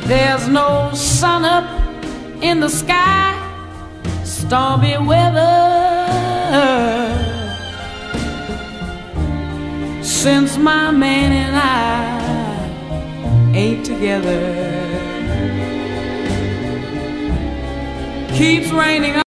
There's no sun up in the sky, stormy weather, since my man and I ain't together. Keeps raining